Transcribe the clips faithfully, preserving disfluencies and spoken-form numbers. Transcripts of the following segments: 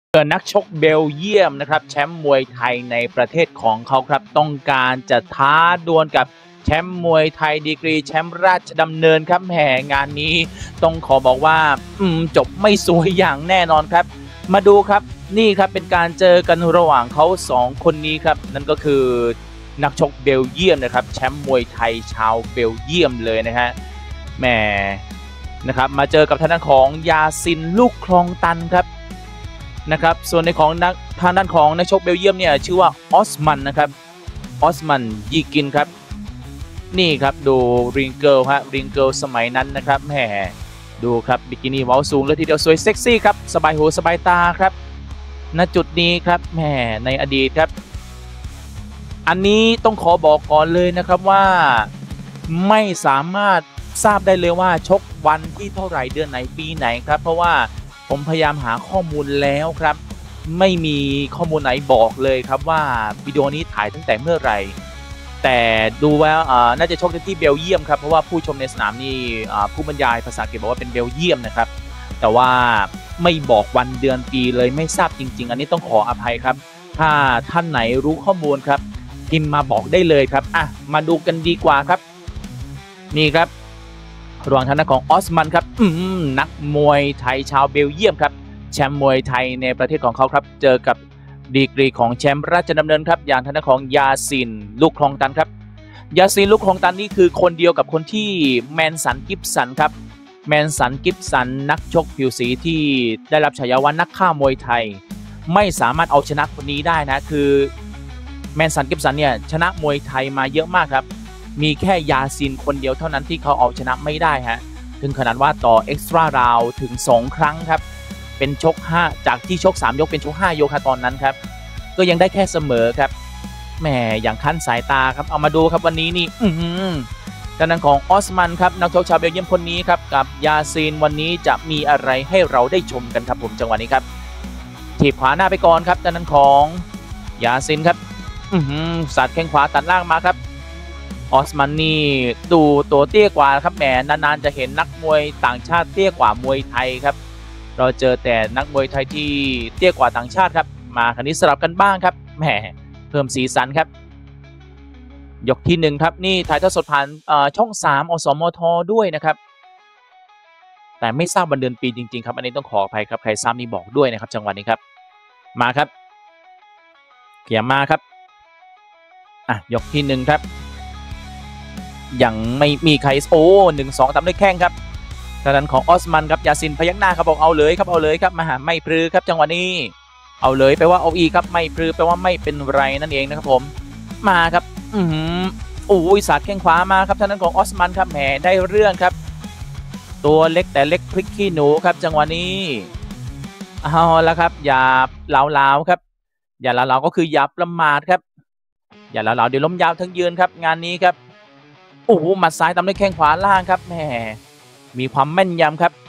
เกิดนักชกเบลเยียมนะครับแชมป์มวยไทยในประเทศของเขาครับต้องการจะท้าดวลกับแชมป์มวยไทยดีกรีแชมป์ราชดำเนินครับแหมงานนี้ต้องขอบอกว่าอืมจบไม่สวยอย่างแน่นอนครับมาดูครับนี่ครับเป็นการเจอกันระหว่างเขาสองคนนี้ครับนั่นก็คือนักชกเบลเยียมนะครับแชมป์มวยไทยชาวเบลเยียมเลยนะฮะแหมนะครับมาเจอกับทางด้านของยาซินลูกคลองตันครับนะครับส่วนในของนักทางด้านของนักชกเบลเยียมเนี่ยชื่อว่าออสมันนะครับออสมันยีกินครับนี่ครับดูริงเกิลฮะริงเกิลสมัยนั้นนะครับแหมดูครับบิกินี่เว้าสูงเลยทีเดียวสวยเซ็กซี่ครับสบายหูสบายตาครับณจุดนี้ครับแหมในอดีตครับอันนี้ต้องขอบอกก่อนเลยนะครับว่าไม่สามารถทราบได้เลยว่าชกวันที่เท่าไหร่เดือนไหนปีไหนครับเพราะว่าผมพยายามหาข้อมูลแล้วครับไม่มีข้อมูลไหนบอกเลยครับว่าวิดีโอนี้ถ่ายตั้งแต่เมื่อไหร่แต่ดูว่าน่าจะชกที่เบลเยียมครับเพราะว่าผู้ชมในสนามนี่ผู้บรรยายภาษาอังกฤษบอกว่าเป็นเบลเยียมนะครับแต่ว่าไม่บอกวันเดือนปีเลยไม่ทราบจริงๆอันนี้ต้องขออภัยครับถ้าท่านไหนรู้ข้อมูลครับพิมพ์มาบอกได้เลยครับอ่ะมาดูกันดีกว่าครับนี่ครับระหว่างทางด้านของออสมันครับนักมวยไทยชาวเบลเยียมครับแชมป์มวยไทยในประเทศของเขาครับเจอกับดีกรีของแชมป์ราชดำเนินครับอย่างทางด้านของยาซินลูกคลองตันครับยาซินลูกคลองตันนี่คือคนเดียวกับคนที่แมนสันกิฟสันครับแมนสันกิฟสันนักชกผิวสีที่ได้รับฉายาว่านักฆ่ามวยไทยไม่สามารถเอาชนะคนนี้ได้นะคือแมนสันกิฟสันเนี่ยชนะมวยไทยมาเยอะมากครับมีแค่ยาซินคนเดียวเท่านั้นที่เขาเอาชนะไม่ได้ฮะถึงขนาดว่าต่อเอ็กซ์ตร้าราวถึงสองครั้งครับเป็นชกห้าจากที่ชกสามยกเป็นชกห้ายกครับตอนนั้นครับก็ยังได้แค่เสมอครับแหมอย่างขั้นสายตาครับเอามาดูครับวันนี้นี่อือด้านนั้นของออสมันครับนักชกชาวเบลเยียมคนนี้ครับกับยาซินวันนี้จะมีอะไรให้เราได้ชมกันครับผมจังหวะนี้ครับถีบขวาหน้าไปก่อนครับด้านนั้นของยาซินครับอือสัดแข้งขวาตัดล่างมาครับออสมันนี่ดูตัวเตี้ยกว่าครับแหมนานๆจะเห็นนักมวยต่างชาติเตี้ยกว่ามวยไทยครับเราเจอแต่นักมวยไทยที่เตี้ยกว่าต่างชาติครับมาคราวนี้สลับกันบ้างครับแหมเพิ่มสีสันครับยกที่หนึ่งครับนี่ถ่ายทอดสดผ่านช่องสามอสมทด้วยนะครับแต่ไม่ทราบวันเดือนปีจริงๆครับอันนี้ต้องขออภัยครับใครทราบนี่บอกด้วยนะครับจังหวะนี้ครับมาครับเขียมาครับอ่ะยกที่หนึ่งครับยังไม่มีใครโอ้หนึ่งสองตามด้วยแข้งครับทางด้านของออสมันครับยาซินพยักหน้าครับบอกเอาเลยครับเอาเลยครับมาหาไม่พลือครับจังหวะนี้เอาเลยแปลว่าเอาอีครับไม่พลือแปลว่าไม่เป็นไรนั่นเองนะครับผมมาครับอืมโอ้ยสาดแข้งขวามาครับทางด้านของออสมันครับแหมได้เรื่องครับตัวเล็กแต่เล็กพริกขี้หนูครับจังหวะนี้เอาละครับอย่าเหลาๆครับอย่าเหลาๆก็คืออย่าประมาทครับอย่าเหลาๆเดี๋ยวล้มยาวทั้งยืนครับงานนี้ครับโอ้โหหมัดซ้ายตามด้วยแข้งขวาล่างครับแหมมีความแม่นยำครับ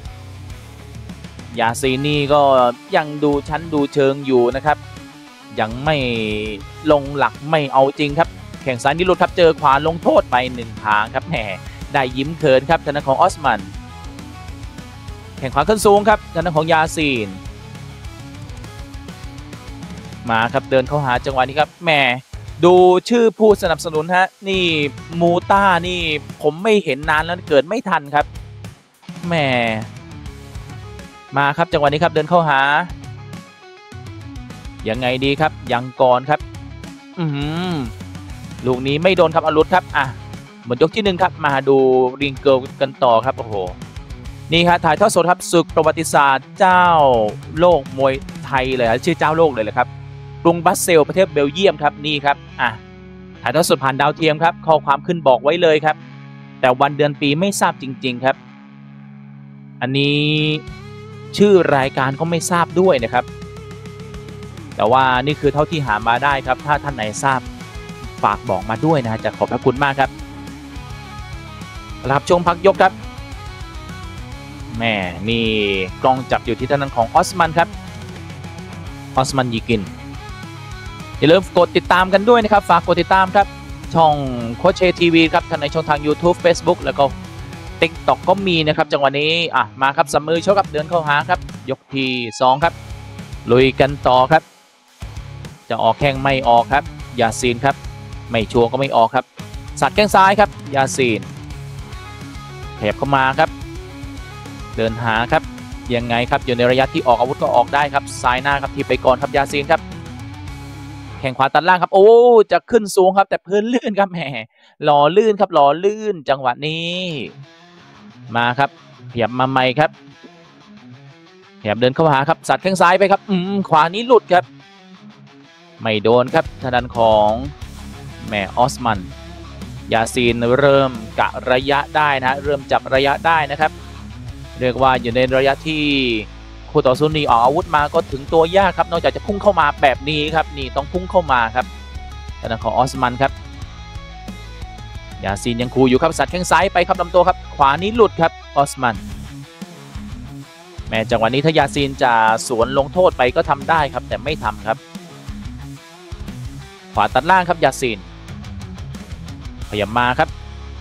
ยาซีนี่ก็ยังดูชั้นดูเชิงอยู่นะครับยังไม่ลงหลักไม่เอาจริงครับแข่งซ้ายนี่หลุดครับเจอขวาลงโทษไปหนึ่งทางครับแหมได้ยิ้มเขินครับทางด้านของออสมันแข่งขวาขึ้นสูงครับทางด้านของยาซีนมาครับเดินเข้าหาจังหวะนี้ครับแหมดูชื่อผู้สนับสนุนฮะนี่มูต้านี่ผมไม่เห็นนานแล้วเกิดไม่ทันครับแหมมาครับจังหวะนี้ครับเดินเข้าหายังไงดีครับยังก่อนครับอืมลูกนี้ไม่โดนครับอารุธครับอ่ะหมดยกที่หนึ่งครับมาดูริงเกิลกันต่อครับโอ้โหนี่ครับถ่ายทอดสดครับศึกประวัติศาสตร์เจ้าโลกมวยไทยเลยชื่อเจ้าโลกเลยเลยครับกรุงบรัสเซลส์ประเทศเบลเยียมครับนี่ครับอ่ะถ่ายทอดสดผ่านดาวเทียมครับข้อความขึ้นบอกไว้เลยครับแต่วันเดือนปีไม่ทราบจริงๆครับอันนี้ชื่อรายการก็ไม่ทราบด้วยนะครับแต่ว่านี่คือเท่าที่หามาได้ครับถ้าท่านไหนทราบฝากบอกมาด้วยนะจะขอบพระคุณมากครับรับชมพักยกครับแม่นี่กล้องจับอยู่ที่ท่านนั้นของออสมันครับออสมันยีกินอย่าลืมกดติดตามกันด้วยนะครับฝากกดติดตามครับช่องโคชเชทีวีครับทั้งในช่องทาง YouTube Facebook แล้วก็ TikTok ก็มีนะครับจังหวะนี้อ่ะมาครับสามมือโชว์ครับเดินเข้าหาครับยกที่สองครับลุยกันต่อครับจะออกแข้งไม่ออกครับยาซีนครับไม่ชัวร์ก็ไม่ออกครับสัดแข้งซ้ายครับยาซีนขยับเข้ามาครับเดินหาครับยังไงครับอยู่ในระยะที่ออกอาวุธก็ออกได้ครับซ้ายหน้าครับทีไปก่อนครับยาซีนครับแข้งขวาตัดล่างครับโอ้จะขึ้นสูงครับแต่พื้นลื่นครับแหมหล่อลื่นครับหล่อลื่นจังหวะนี้มาครับขยับมาใหม่ครับขยับเดินเข้าหาครับสัดแข้งซ้ายไปครับอืมขวานี้หลุดครับไม่โดนครับทางด้านของแหมออสมันยาซีนเริ่มกะระยะได้นะเริ่มจับระยะได้นะครับเรียกว่าอยู่ในระยะที่คู่ต่อสู้นี่ออกอาวุธมาก็ถึงตัวยากครับนอกจากจะพุ่งเข้ามาแบบนี้ครับนี่ต้องพุ่งเข้ามาครับทางด้านของออสมันครับยาซีนยังคูอยู่ครับสัดแข้งซ้ายไปครับลำตัวครับขวานี้หลุดครับออสมันแม้จังหวะนี้ถ้ายาซีนจะสวนลงโทษไปก็ทำได้ครับแต่ไม่ทำครับขวาตัดล่างครับยาซีนพยายามมาครับ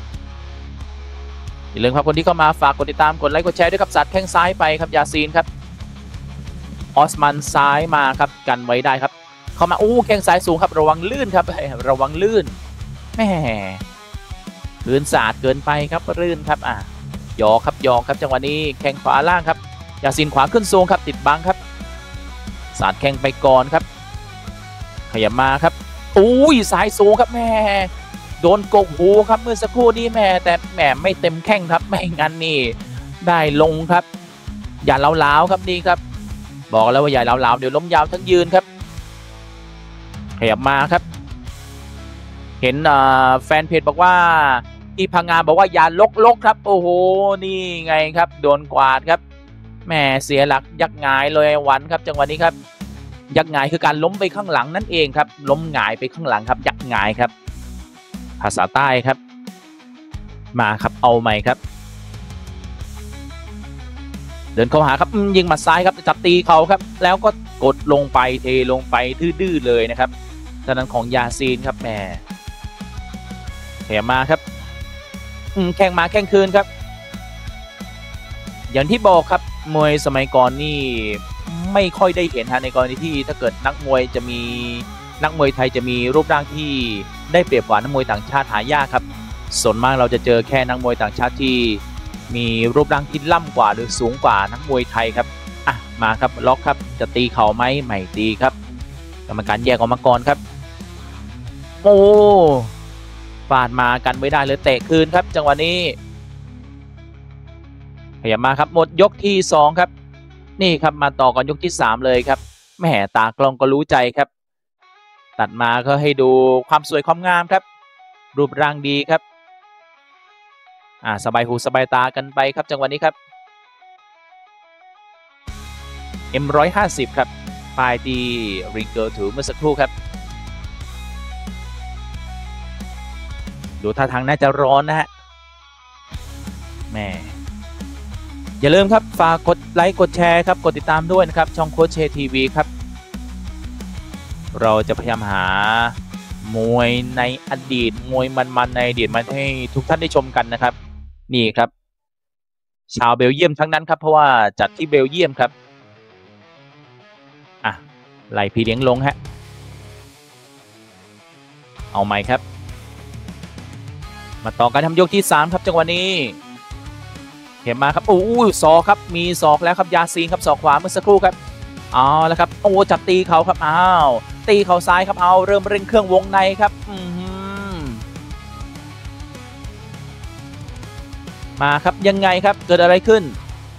อย่าลืมครับคนที่เข้ามาฝากกดติดตามกดไลค์กดแชร์ด้วยครับสัดแข้งซ้ายไปครับยาซีนครับออสมันซ้ายมาครับกันไว้ได้ครับเข้ามาอู้แข้งซ้ายสูงครับระวังลื่นครับระวังลื่นแม่ลื่นสาดเกินไปครับลื่นครับอ่ะยอครับยอครับจังหวะนี้แข้งขวาล่างครับยาซีนขวาขึ้นสูงครับติดบังครับสาดแข้งไปก่อนครับขยับมาครับอุ้ยซ้ายสูงครับแม่โดนกกหูครับเมื่อสักครู่นี้แม่แต่แม่ไม่เต็มแข้งครับไม่งั้นนี่ได้ลงครับอย่าเล้าๆครับนี่ครับบอกแล้วว่าอย่าเล้าๆเดี๋ยวล้มยาวทั้งยืนครับขยับมาครับเห็นแฟนเพจบอกว่าที่พังงาบอกว่าอย่าลกๆครับโอ้โหนี่ไงครับโดนกวาดครับแม่เสียหลักยักหงายเลยวันครับจังหวะนี้ครับยักหงายคือการล้มไปข้างหลังนั่นเองครับล้มหงายไปข้างหลังครับยักหงายครับภาษาใต้ครับมาครับเอาใหม่ครับเดินเข้าหาครับยิงหมัดซ้ายครับจับตีเขาครับแล้วก็กดลงไปเทลงไปดื้อๆเลยนะครับทางด้านของยาซีนครับแหมแข่งมาครับแข่งมาแข่งคืนครับอย่างที่บอกครับมวยสมัยก่อนนี่ไม่ค่อยได้เห็นฮะในกรณีที่ถ้าเกิดนักมวยจะมีนักมวยไทยจะมีรูปร่างที่ได้เปรียบกว่านักมวยต่างชาติหายากครับส่วนมากเราจะเจอแค่นักมวยต่างชาติที่มีรูปร่างที่ล่ำกว่าหรือสูงกว่านักมวยไทยครับอ่ะมาครับล็อกครับจะตีเข่าไหมไม่ตีครับกรรมการแยกออกมาก่อนครับโอ้ฟาดมากันไม่ได้เลยเตะคืนครับจังหวะนี้ขยับมาครับหมดยกที่สองครับนี่ครับมาต่อกันยกที่สามเลยครับแหมตากล้องก็รู้ใจครับตัดมาก็ให้ดูความสวยความงามครับรูปร่างดีครับอ่าสบายหูสบายตากันไปครับจังหวะนี้ครับ เอ็ม หนึ่งร้อยห้าสิบ ครับปลายที่ริงเกอร์ถือเมื่อสักครู่ครับดูท่าทางน่าจะร้อนนะฮะแหมอย่าลืมครับฝากกดไลค์กดแชร์ครับกดติดตามด้วยนะครับช่องโค้ชเชทีวีครับเราจะพยายามหามวยในอดีตมวยมันๆในอดีตมาให้ทุกท่านได้ชมกันนะครับนี่ครับชาวเบลเยียมทั้งนั้นครับเพราะว่าจัดที่เบลเยียมครับอ่ะไล่พี่เลี้ยงลงฮะเอาใหม่ครับมาต่อการทำยกที่สามครับจังหวะนี้เห็นมาครับโอ้ยศอกครับมีศอกแล้วครับยาซีนครับศอกขวาเมื่อสักครู่ครับเอาแล้วครับโอ้จับตีเขาครับอ้าวตีเขาซ้ายครับเอาเริ่มเร่งเครื่องวงในครับอืมมาครับยังไงครับเกิดอะไรขึ้น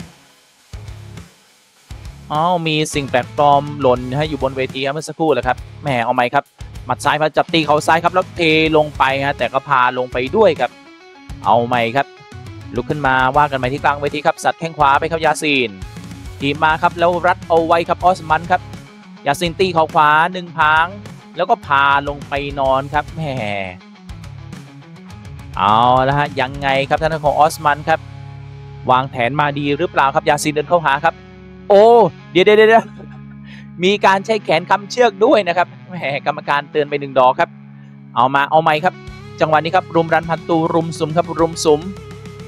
อ๋อมีสิ่งแปลกปลอมหล่นให้อยู่บนเวทีเมื่อสักครู่แหละครับแหมเอาไหมครับหมัดซ้ายมาจับตีเขาซ้ายครับแล้วเทลงไปฮะแต่ก็พาลงไปด้วยครับเอาไหมครับลุกขึ้นมาว่ากันใหม่ที่กลางเวทีครับสัดแข้งขวาไปครับยาซีนทีมมาครับแล้วรัดเอาไว้ครับออสมันครับยาซีนตีเข่าขวาหนึ่งพังแล้วก็พาลงไปนอนครับแหมเอาละฮะยังไงครับท่านของออสมันครับวางแผนมาดีหรือเปล่าครับยาซีนเดินเข้าหาครับโอ้เดี๋ยวเดี๋ยวมีการใช้แขนคำเชือกด้วยนะครับแหมกรรมการเตือนไปหนึ่งดอกครับเอามาเอาไหมครับจังหวะนี้ครับรุมรันพันตูรุมสุมครับรุมสุม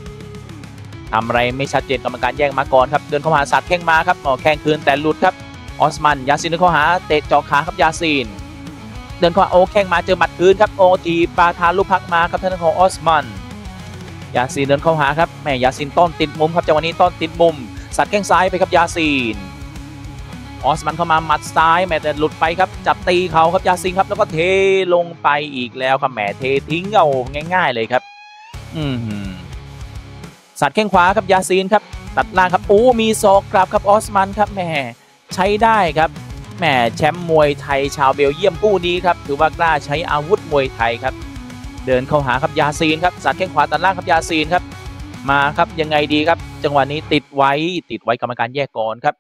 ทำอะไรไม่ชัดเจนกรรมการแย่งมาก่อนครับเดินเข้ามาสัดแข้งมาครับอ๋อแข้งคืนแต่หลุดครับออสมันยาซีนเดินเข้าหาเตะจ่อขาครับยาซีนเดินเข้าโอแข้งมาเจอหมัดคืนครับโอทีปาทานลูกพักมาครับทางด้านของออสมันยาซีนเดินเข้าหาครับแม่ยาซีนต้นติดมุมครับจังหวะนี้ต้นติดมุมสัดแข้งซ้ายไปครับยาซีนออสมันเข้ามาหมัดซ้ายแม่แต่หลุดไปครับจับตีเขาครับยาซีนครับแล้วก็เทลงไปอีกแล้วครับแม่เททิ้งเอาง่ายๆเลยครับอืมสัดแข้งขวาครับยาซีนครับตัดล่างครับโอ้มีศอกกลับครับออสมันครับแม่ใช้ได้ครับแม่แชมป์มวยไทยชาวเบลเยียมผู้นี้ครับถือว่ากล้าใช้อาวุธมวยไทยครับเดินเข้าหาครับยาซีนครับสัดแข้งขวาตัดล่างครับยาซีนครับมาครับยังไงดีครับจังหวะนี้ติดไว้ติดไว้กรรมการแยกก่อนครับ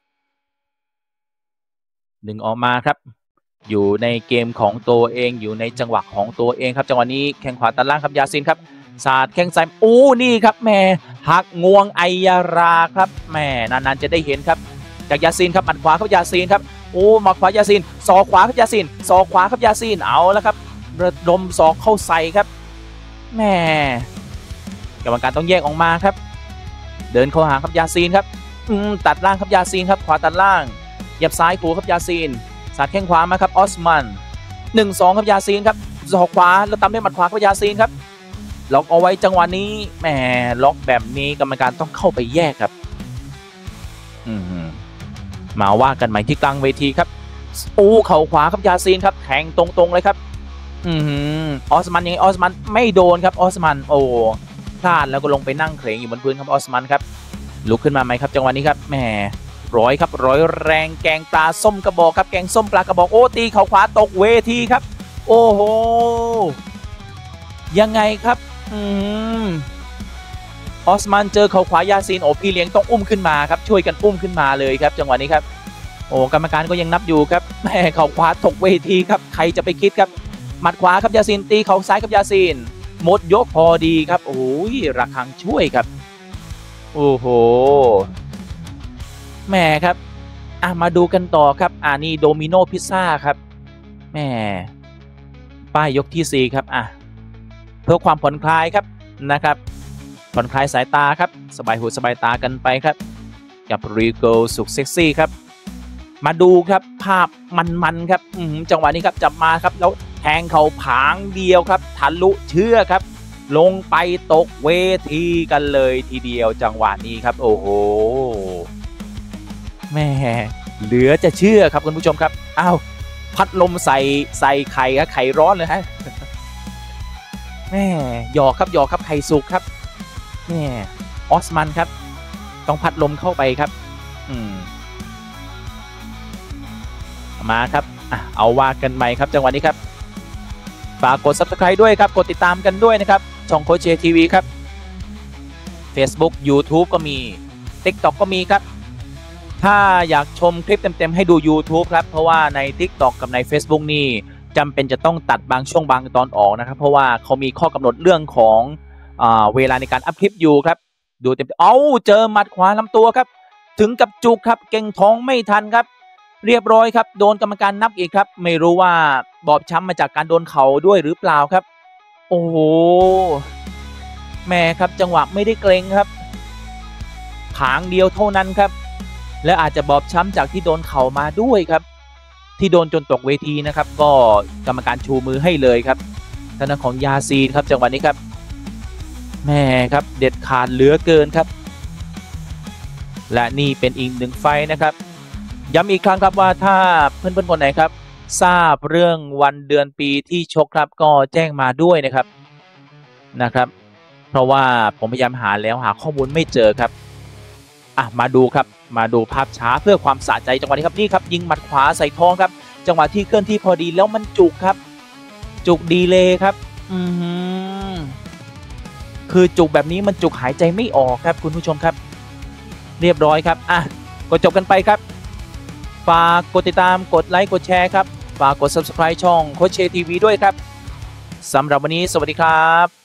ดึงออกมาครับอยู่ในเกมของตัวเองอยู่ในจังหวะของตัวเองครับจังหวะนี้แข้งขวาตัดล่างครับยาซีนครับสาดแข้งซ้ายโอ้นี่ครับแม่หักงวงไอยาราครับแม่นานๆจะได้เห็นครับจากยาซีนครับหมัดขวาครับยาซีนครับโอ้หมัดขวายาซีนศอกขวาครับยาซีนศอกขวาครับยาซีนเอาแล้วครับระดมศอกเข้าใส่ครับแม่กรรมการต้องแยกออกมาครับเดินเข้าหาครับยาซีนครับตัดล่างครับยาซีนครับขวาตัดล่างเหยียบซ้ายขู่ครับยาซีนสาดแข้งขวามาครับออสมันหนึ่งสองครับยาซีนครับศอกขวาแล้วตามด้วยหมัดขวาครับยาซีนครับล็อกเอาไว้จังหวะนี้แหมล็อกแบบนี้กรรมการต้องเข้าไปแยกครับอืมมาว่ากันใหม่ที่กลางเวทีครับโอ้เข่าขวาครับยาซีนครับแทงตรงๆเลยครับอืมออสมันยังไงออสมันไม่โดนครับออสมันโอ้พลาดแล้วก็ลงไปนั่งเคร่งอยู่บนพื้นครับออสมันครับลุกขึ้นมาไหมครับจังหวะนี้ครับแหมร้อยครับร้อยแรงแกงปลาส้มกระบอกครับแกงส้มปลากระบอกโอ้ตีเข่าขวาตกเวทีครับโอ้โหยังไงครับอืมออสมันเจอเข่าขวายาซีนโอ้พี่เลี้ยงต้องอุ้มขึ้นมาครับช่วยกันอุ้มขึ้นมาเลยครับจังหวะนี้ครับโอ้กรรมการก็ยังนับอยู่ครับแม่เข่าขวาตกเวทีครับใครจะไปคิดครับหมัดขวาครับยาซีนตีเข่าซ้ายครับยาซีนหมดยกพอดีครับโอ้ยระฆังช่วยครับโอ้โหแม่ครับอ่ะมาดูกันต่อครับอ่านี่โดมิโนพิซซ่าครับแม่ป้ายยกที่สี่ครับอ่ะเพื่อความผ่อนคลายครับนะครับผ่อนคลายสายตาครับสบายหูสบายตากันไปครับกับรีโกสุกเซ็กซี่ครับมาดูครับภาพมันๆครับจังหวะนี้ครับจับมาครับแล้วแทงเข่าผางเดียวครับทะลุเชือกครับลงไปตกเวทีกันเลยทีเดียวจังหวะนี้ครับโอ้โหแม่เหลือจะเชื่อครับคุณผู้ชมครับอ้าวพัดลมใส่ใส่ไข่ครับไข่ร้อนเลยฮะแม่หยอกครับหยอกครับไข่สุกครับแม่ออสมันครับต้องพัดลมเข้าไปครับอืมมาครับอ่ะเอาว่ากันใหม่ครับจังหวะนี้ครับฝากกด ซับสไครบ์ ด้วยครับกดติดตามกันด้วยนะครับช่องโค้ชเชทีวีครับ Facebook YouTube ก็มี ติ๊กต็อก ก็มีครับถ้าอยากชมคลิปเต็มๆให้ดู YouTube ครับเพราะว่าใน ติ๊กต็อก กับใน Facebook นี่จำเป็นจะต้องตัดบางช่วงบางตอนออกนะครับเพราะว่าเขามีข้อกำหนดเรื่องของอ่าเวลาในการอัพคลิปอยู่ครับดูเต็มเอ้าเจอหมัดขวาลำตัวครับถึงกับจุกครับเก่งท้องไม่ทันครับเรียบร้อยครับโดนกรรมการนับอีกครับไม่รู้ว่าบอบช้ำมาจากการโดนเข่าด้วยหรือเปล่าครับโอ้โหแม่ครับจังหวะไม่ได้เกรงครับผางเดียวเท่านั้นครับและอาจจะบอบช้ำจากที่โดนเข่ามาด้วยครับที่โดนจนตกเวทีนะครับก็กรรมการชูมือให้เลยครับทางด้านของยาซีนครับจังหวะนี้ครับแม่ครับเด็ดขาดเหลือเกินครับและนี่เป็นอีกหนึ่งไฟนะครับย้ำอีกครั้งครับว่าถ้าเพื่อนๆคนไหนครับทราบเรื่องวันเดือนปีที่ชกครับก็แจ้งมาด้วยนะครับนะครับเพราะว่าผมพยายามหาแล้วหาข้อมูลไม่เจอครับอ่ะมาดูครับมาดูภาพช้าเพื่อความสะใจจังหวะนี้ครับนี่ครับยิงหมัดขวาใส่ท้องครับจังหวะที่เคลื่อนที่พอดีแล้วมันจุกครับจุกดีเลยครับอืมคือจุกแบบนี้มันจุกหายใจไม่ออกครับคุณผู้ชมครับเรียบร้อยครับอ่ะก็จบกันไปครับฝากกดติดตามกดไลค์กดแชร์ครับฝากกด ซับสไครบ์ ช่องโค้ชเชทีวีด้วยครับสำหรับวันนี้สวัสดีครับ